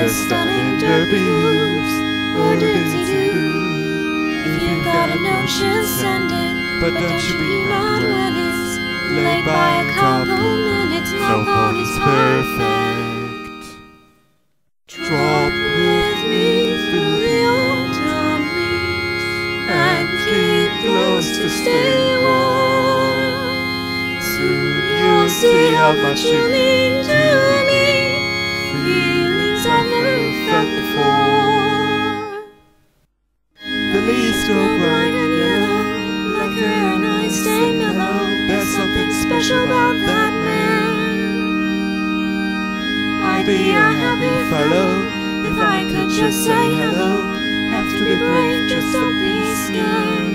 the stunning derby moves, or did-dee-doo. If you've got a notion, send it, but don't you be mad when it's late by a couple minutes. No pony's perfect. Trot with me through the autumn leaves and keep close to stay warm. Soon you'll see how much you mean to me, feelings I've never felt before. The leaves grow bright and yellow, like her and I stay mellow. There's something special about that man. I'd be a happy fellow if I could just say hello. Have to be brave, just don't be scared.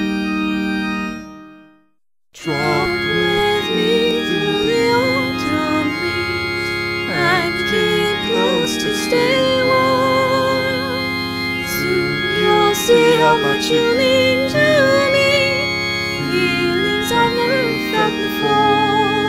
Trot with me through the autumn leaves and keep close to stay warm. Soon you'll see how much you mean to me, feelings I've never felt before.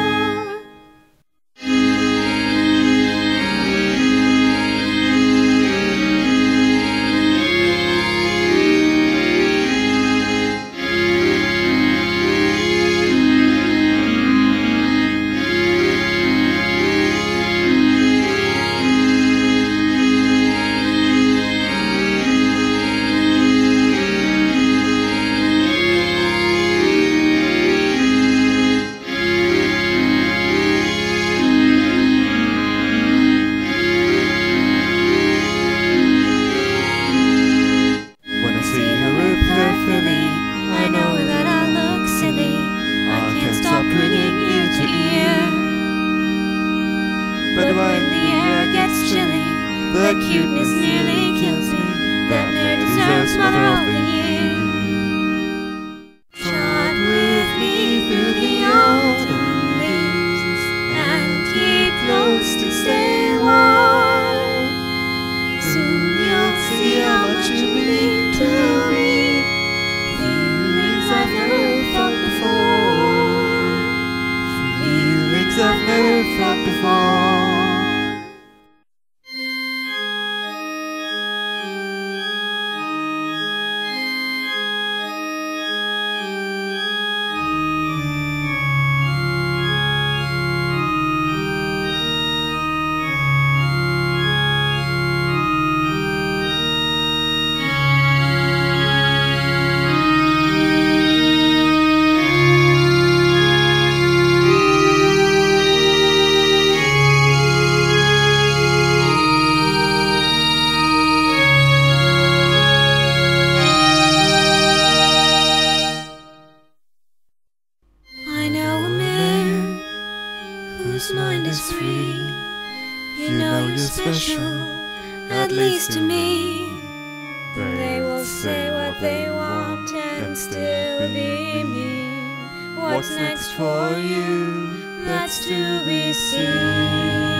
But when the air gets chilly, the cuteness nearly kills me. That nerd deserves Mother of the Year. Trot with me through the autumn leaves and keep close to stay warm. Soon you'll see how much you mean to me, feelings I've never felt before. Feelings I've never felt before. Whose mind is free, you know you're special, at least to me. They will say what they want and still be mean. What's next for you? That's to be seen.